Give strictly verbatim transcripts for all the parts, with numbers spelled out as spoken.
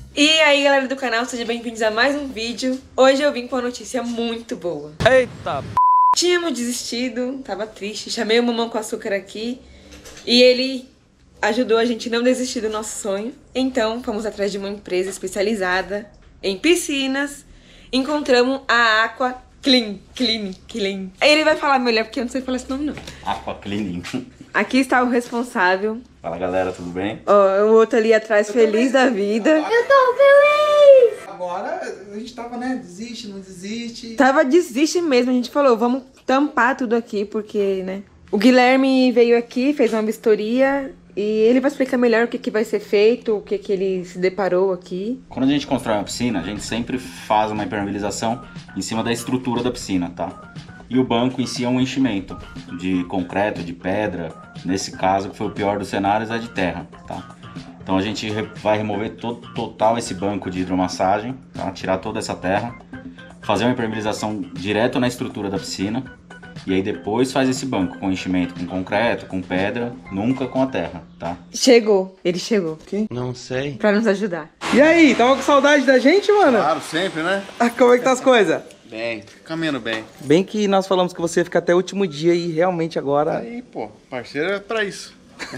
E aí galera do canal, sejam bem-vindos a mais um vídeo. Hoje eu vim com uma notícia muito boa. Eita! Tínhamos desistido, tava triste, chamei o Mamão com Açúcar aqui e ele ajudou a gente a não desistir do nosso sonho. Então fomos atrás de uma empresa especializada em piscinas. Encontramos a Aqua Clean, Clean, Clean. Aí ele vai falar melhor porque eu não sei falar esse nome não. Aqua Clean. Aqui está o responsável. Fala galera, tudo bem? Ó, o outro ali atrás, eu feliz da vida. Eu tô feliz! Agora a gente tava, né? Desiste, não desiste. Tava desiste mesmo, a gente falou, vamos tampar tudo aqui, porque, né? O Guilherme veio aqui, fez uma vistoria e ele vai explicar melhor o que, que vai ser feito, o que, que ele se deparou aqui. Quando a gente constrói uma piscina, a gente sempre faz uma impermeabilização em cima da estrutura da piscina, tá? E o banco em si é um enchimento de concreto, de pedra. Nesse caso, que foi o pior dos cenários, é de terra, tá? Então a gente vai remover todo, total esse banco de hidromassagem, tá? Tirar toda essa terra, fazer uma impermeabilização direto na estrutura da piscina e aí depois faz esse banco com enchimento, com concreto, com pedra, nunca com a terra, tá? Chegou, ele chegou. Quem? Não sei. Pra nos ajudar. E aí, tava com saudade da gente, mano? Claro, sempre, né? Ah, como é que tá as coisas? Bem, caminhando bem. Bem que nós falamos que você ia ficar até o último dia e realmente agora... Aí, pô, parceiro é pra isso.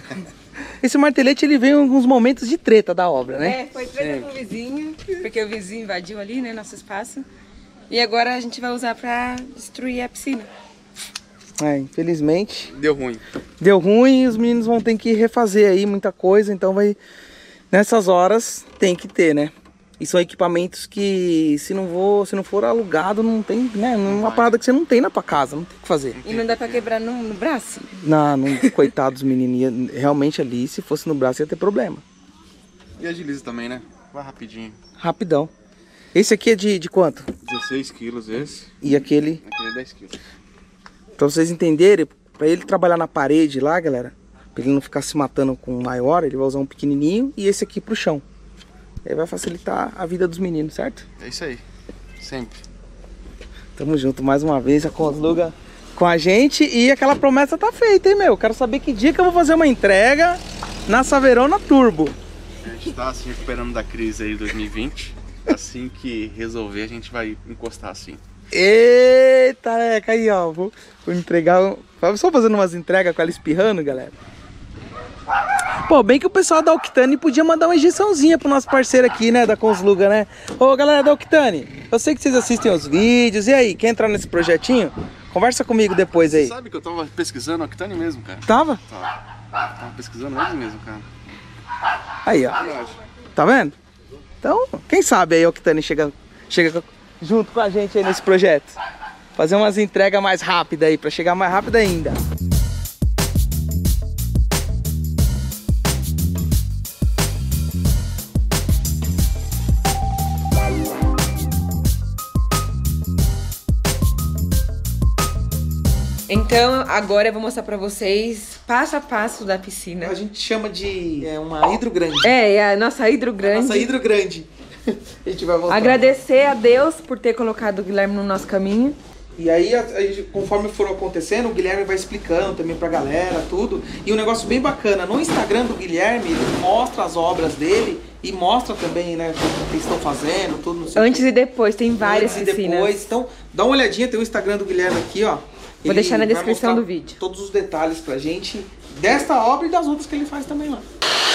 Esse martelete, ele veio em alguns momentos de treta da obra, né? É, foi treta com o vizinho, porque o vizinho invadiu ali, né, nosso espaço. E agora a gente vai usar pra destruir a piscina. É, infelizmente... Deu ruim. Deu ruim e os meninos vão ter que refazer aí muita coisa, então vai... Nessas horas tem que ter, né? E são equipamentos que se não, for, se não for alugado, não tem, né? Uma parada que você não tem na tua casa, não tem o que fazer. E não dá pra quebrar no, no braço? Não, não, coitado dos menininhos, realmente ali, se fosse no braço ia ter problema. E agiliza também, né? Vai rapidinho. Rapidão. Esse aqui é de, de quanto? dezesseis quilos esse. E aquele, Aquele é dez quilos. pra vocês entenderem, pra ele trabalhar na parede lá, galera, pra ele não ficar se matando com o maior, ele vai usar um pequenininho e esse aqui pro chão. Aí vai facilitar a vida dos meninos, certo? É isso aí. Sempre. Tamo junto mais uma vez, a Consluga com a gente. E aquela promessa tá feita, hein, meu? Quero saber que dia que eu vou fazer uma entrega na Saveirona Turbo. A gente tá se recuperando da crise aí de dois mil e vinte. Assim que resolver, a gente vai encostar assim. Eita, é, aí, ó. Vou, vou entregar... Só fazendo umas entregas com ela espirrando, galera. Pô, bem que o pessoal da Octane podia mandar uma injeçãozinha pro nosso parceiro aqui, né, da Consluga, né? Ô, galera da Octane, eu sei que vocês assistem os vídeos, e aí, quer entrar nesse projetinho? Conversa comigo depois aí. Você sabe que eu tava pesquisando a Octane mesmo, cara? Tava? Tava, tava pesquisando eles mesmo, cara. Aí, ó. Tá vendo? Então, quem sabe aí a Octane chega, chega junto com a gente aí nesse projeto. Fazer umas entregas mais rápidas aí, pra chegar mais rápido ainda. Então, agora eu vou mostrar pra vocês passo a passo da piscina. A gente chama de é, uma hidro grande. É, é a nossa hidro grande. Nossa hidro grande. A gente vai voltar. Agradecer a Deus por ter colocado o Guilherme no nosso caminho. E aí, a, a, conforme for acontecendo, o Guilherme vai explicando também pra galera, tudo. E um negócio bem bacana, no Instagram do Guilherme, ele mostra as obras dele e mostra também, né, o que eles estão fazendo, tudo. Não sei Antes e depois, tem várias Antes piscinas. e depois. Então, dá uma olhadinha, tem o Instagram do Guilherme aqui, ó. Vou Ele deixar na vai descrição mostrar do vídeo. todos os detalhes pra gente desta obra e das outras que ele faz também lá.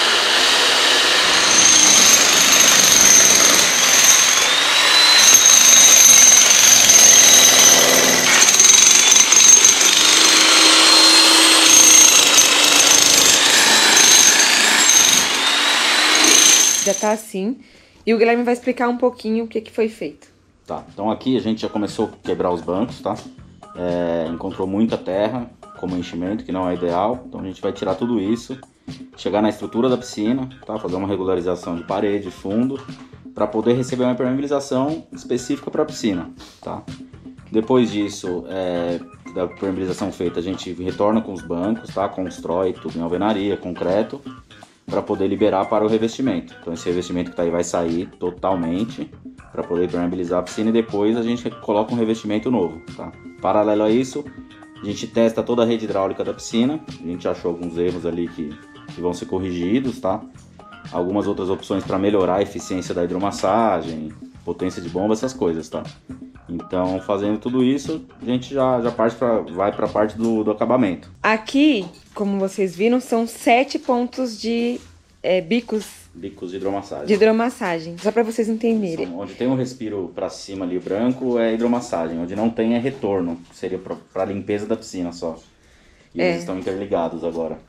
Já tá assim. E o Guilherme vai explicar um pouquinho o que, que foi feito. Tá, então aqui a gente já começou a quebrar os bancos, tá? É, encontrou muita terra como enchimento, que não é ideal. Então a gente vai tirar tudo isso, chegar na estrutura da piscina, tá? Fazer uma regularização de parede, fundo, para poder receber uma impermeabilização específica para a piscina, tá? Depois disso, é, da impermeabilização feita, a gente retorna com os bancos, tá? Constrói tudo em alvenaria, concreto, para poder liberar para o revestimento. Então esse revestimento que tá aí vai sair totalmente para poder impermeabilizar a piscina e depois a gente coloca um revestimento novo, tá? Paralelo a isso, a gente testa toda a rede hidráulica da piscina. A gente achou alguns erros ali que, que vão ser corrigidos, tá? algumas outras opções para melhorar a eficiência da hidromassagem, potência de bomba, essas coisas, tá? Então, fazendo tudo isso, a gente já, já parte pra, vai para a parte do, do acabamento. Aqui, como vocês viram, são sete pontos de é, bicos Bicos de hidromassagem. de hidromassagem, só para vocês entenderem. São, onde tem um respiro para cima ali branco é hidromassagem, onde não tem é retorno, que seria para limpeza da piscina só. E É. eles estão interligados agora.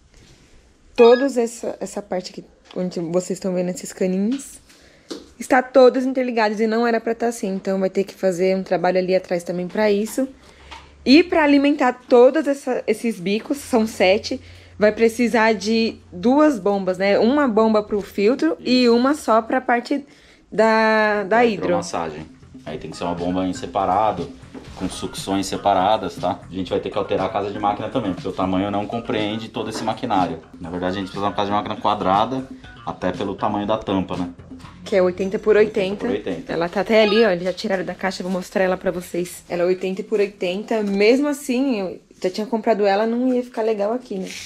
Todos essa, essa parte aqui, onde vocês estão vendo esses caninhos, está todos interligados e não era para estar assim. Então vai ter que fazer um trabalho ali atrás também para isso. E para alimentar todos essa, esses bicos, são sete, vai precisar de duas bombas, né? Uma bomba para o filtro e uma só para a parte da, da É, hidro. hidromassagem. Aí tem que ser uma bomba em separado, com sucções separadas, tá? A gente vai ter que alterar a casa de máquina também, porque o tamanho não compreende todo esse maquinário. Na verdade, a gente precisa de uma casa de máquina quadrada, até pelo tamanho da tampa, né? Que é oitenta por oitenta. oitenta por oitenta. Ela tá até ali, ó. Eles já tiraram da caixa, vou mostrar ela pra vocês. Ela é oitenta por oitenta. Mesmo assim, eu já tinha comprado ela, não ia ficar legal aqui, né?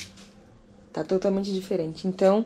Tá totalmente diferente. Então,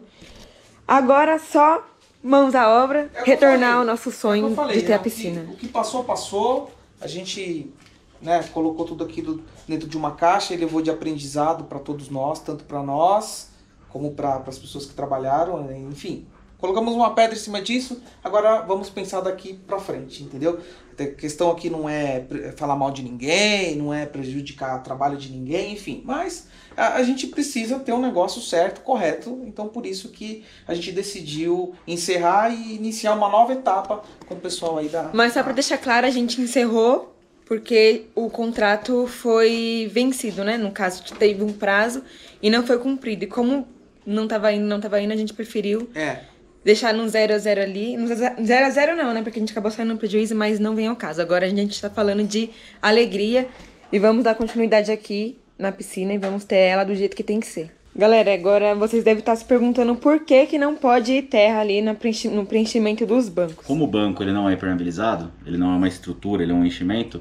agora só mãos à obra, É o que retornar eu falei. ao nosso sonho É o que eu falei, de ter né? a piscina. O que, o que passou, passou. A gente, né, colocou tudo aquilo dentro de uma caixa e levou de aprendizado para todos nós, tanto para nós como para as pessoas que trabalharam, enfim. Colocamos uma pedra em cima disso, agora vamos pensar daqui para frente, entendeu? A questão aqui não é falar mal de ninguém, não é prejudicar o trabalho de ninguém, enfim. Mas a, a gente precisa ter um negócio certo, correto. Então por isso que a gente decidiu encerrar e iniciar uma nova etapa com o pessoal aí da... Mas só pra deixar claro, a gente encerrou porque o contrato foi vencido, né? No caso, teve um prazo e não foi cumprido. E como não tava indo, não tava indo, a gente preferiu... É. deixar no zero a zero ali. No zero a zero não, né? Porque a gente acabou saindo no prejuízo, mas não vem ao caso. Agora a gente tá falando de alegria e vamos dar continuidade aqui na piscina e vamos ter ela do jeito que tem que ser. Galera, agora vocês devem estar se perguntando por que que não pode ir terra ali no preenchi- no preenchimento dos bancos. Como o banco ele não é impermeabilizado, ele não é uma estrutura, ele é um enchimento,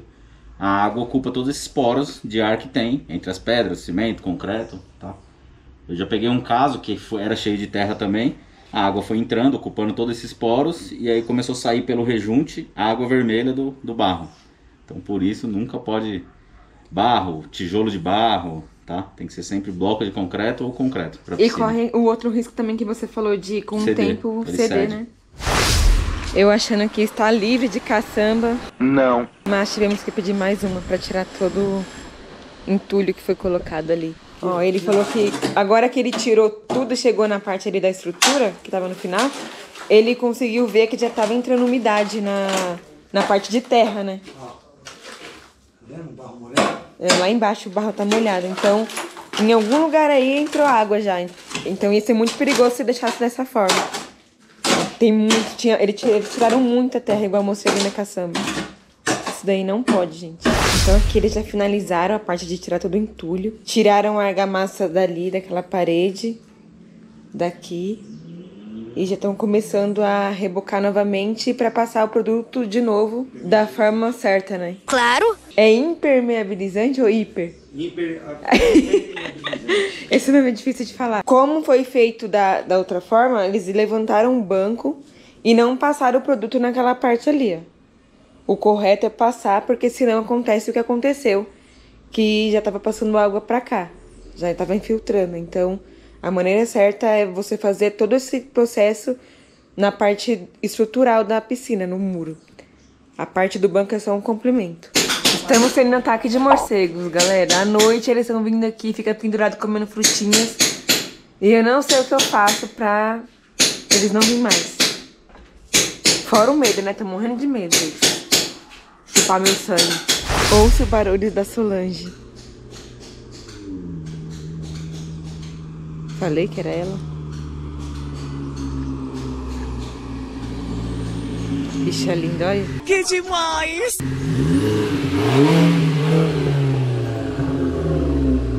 a água ocupa todos esses poros de ar que tem entre as pedras, cimento, concreto, tá? Eu já peguei um caso que foi, era cheio de terra também. A água foi entrando, ocupando todos esses poros, e aí começou a sair pelo rejunte a água vermelha do, do barro. Então por isso nunca pode barro, tijolo de barro, tá? Tem que ser sempre bloco de concreto ou concreto. Pra E piscina. corre o outro risco também que você falou de, com o Ceder, tempo, ele ceder, cede. né? Eu achando que está livre de caçamba, Não. mas tivemos que pedir mais uma pra tirar todo o entulho que foi colocado ali. Ó, ele falou que agora que ele tirou tudo e chegou na parte ali da estrutura, que tava no final, ele conseguiu ver que já tava entrando umidade na, na parte de terra, né? É, lá embaixo o barro tá molhado, então em algum lugar aí entrou água já. Então ia ser muito perigoso se deixasse dessa forma. Tem muito, tinha, ele, eles tiraram muita terra, igual eu mostrei ali na caçamba. Isso daí não pode, gente. Então aqui eles já finalizaram a parte de tirar todo o entulho. Tiraram a argamassa dali, daquela parede. Daqui. E já estão começando a rebocar novamente para passar o produto de novo da forma certa, né? Claro. É impermeabilizante ou hiper? Hiper... Esse nome é difícil de falar. Como foi feito da, da outra forma, eles levantaram um banco e não passaram o produto naquela parte ali, ó. O correto é passar, porque senão acontece o que aconteceu, que já estava passando água para cá, já estava infiltrando. Então, a maneira certa é você fazer todo esse processo na parte estrutural da piscina, no muro. A parte do banco é só um complemento. Estamos tendo ataque de morcegos, galera. À noite eles estão vindo aqui, fica pendurado comendo frutinhas. E eu não sei o que eu faço pra eles não virem mais. Fora o medo, né? Tô morrendo de medo deles. Chupar meu sangue. Ouça o barulho da Solange. Falei que era ela. Bicha linda, olha. Que demais!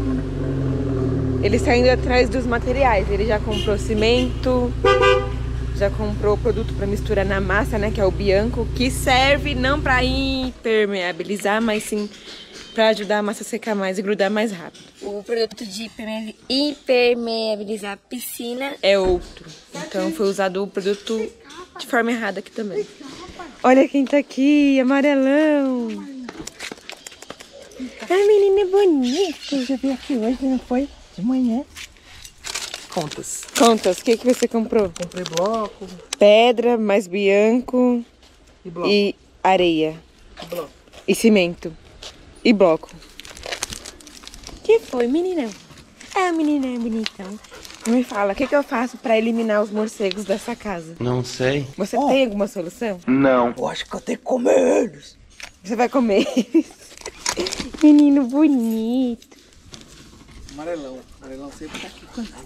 Ele está indo atrás dos materiais. Ele já comprou cimento, já comprou o produto para misturar na massa, né? Que é o Bianco, que serve não para impermeabilizar, mas sim para ajudar a massa a secar mais e grudar mais rápido. O produto de impermeabilizar a piscina é outro. Então foi usado o produto de forma errada aqui também. Olha quem tá aqui, amarelão. A menina é bonita. Eu já vi aqui hoje, não foi? De manhã. Contas. Contas, o que, que você comprou? Comprei bloco. Pedra, mais Bianco e, bloco. e areia. E bloco. E cimento. E bloco. Que foi, menina? É, menina é bonitão. Me fala, o que, que eu faço pra eliminar os morcegos dessa casa? Não sei. Você Oh. tem alguma solução? Não. Eu acho que eu tenho que comer eles. Você vai comer eles. Menino bonito. Amarelão. Amarelão sempre tá aqui com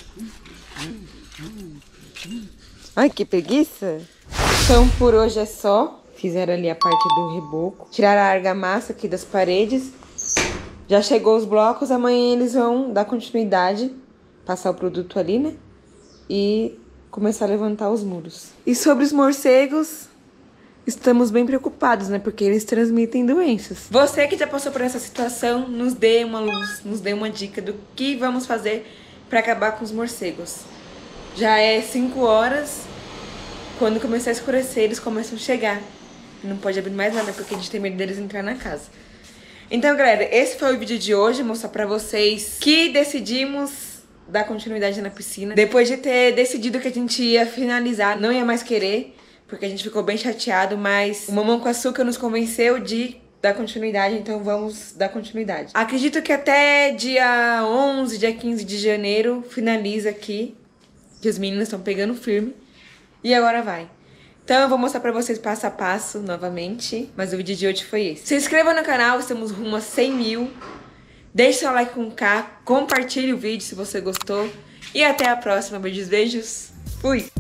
Ai, que preguiça. Então, por hoje é só. Fizeram ali a parte do reboco. Tiraram a argamassa aqui das paredes. Já chegou os blocos. Amanhã eles vão dar continuidade. Passar o produto ali, né? E começar a levantar os muros. E sobre os morcegos, estamos bem preocupados, né? Porque eles transmitem doenças. Você que já passou por essa situação, nos dê uma luz, nos dê uma dica do que vamos fazer para acabar com os morcegos. Já é cinco horas. Quando começar a escurecer, eles começam a chegar. Não pode abrir mais nada, porque a gente tem medo deles entrar na casa. Então, galera, esse foi o vídeo de hoje. Mostrar pra vocês que decidimos dar continuidade na piscina. Depois de ter decidido que a gente ia finalizar, não ia mais querer, porque a gente ficou bem chateado, mas o Mamão com Açúcar nos convenceu de dar continuidade, então vamos dar continuidade. Acredito que até dia onze, dia quinze de janeiro, finaliza aqui, que os meninos estão pegando firme. E agora vai. Então eu vou mostrar pra vocês passo a passo novamente, mas o vídeo de hoje foi esse. Se inscreva no canal, estamos rumo a cem mil. Deixe seu like com K, compartilhe o vídeo se você gostou. E até a próxima. Beijos, beijos. Fui!